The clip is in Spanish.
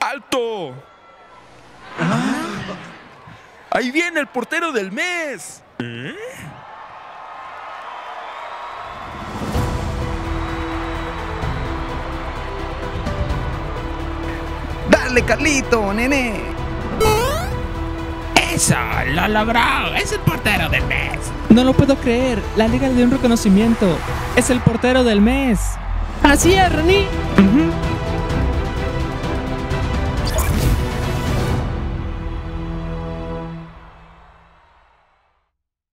¡Alto! ¡Ahí viene el portero del mes! ¡Dale, Carlito, nene! ¡Eso! ¡Lo logró! ¡Es el portero del mes! No lo puedo creer. La liga le dio un reconocimiento. Es el portero del mes. Así es, Ronnie.